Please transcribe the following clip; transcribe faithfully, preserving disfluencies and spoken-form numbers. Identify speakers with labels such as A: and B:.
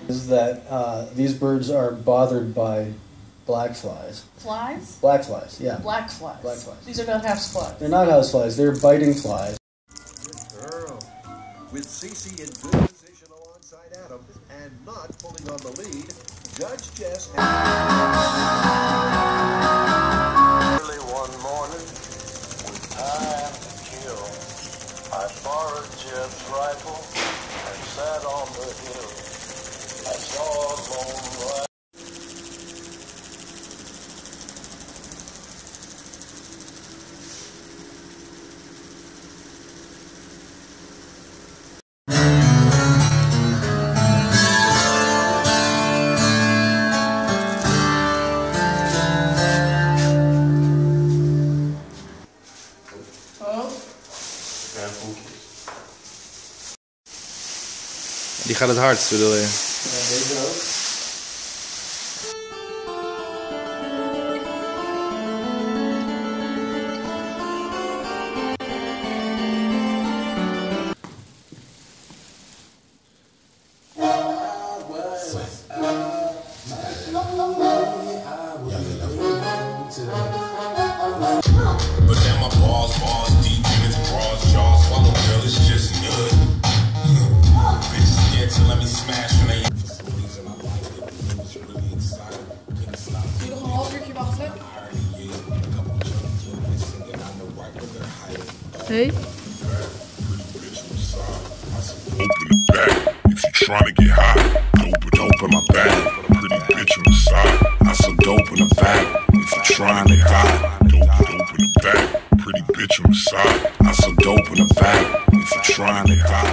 A: Is that uh, these birds are bothered by black flies.
B: Flies?
A: Black flies, yeah.
B: Black flies.
A: Black flies.
B: These are not house flies.
A: They're not house flies, they're biting flies.
C: Good girl. With Cece in good position alongside Adam and not pulling on the lead, Judge Jess
D: Early one morning, with time to kill, I borrowed Jeff's rifle and sat on the hill. I saw a lone rider.
E: Die gaat het hardst, bedoel je?
A: Ja, deze ook.
F: But now my balls, balls deep in its broad jaw. Swallow, girl, it's just good. Bitches scared to let me smash when they facilities and I like it. It's really exciting. Can't stop.
B: Doe nog een half uurtje wachten. Hey.
F: Open the bag if you trying to get high. Dope, dope in my bag. Put a pretty bitch on the side. I some dope in the bag if you trying to get high. Dope, dope in the bag. Pretty bitch on the side. I some dope in the bag if you trying to get high.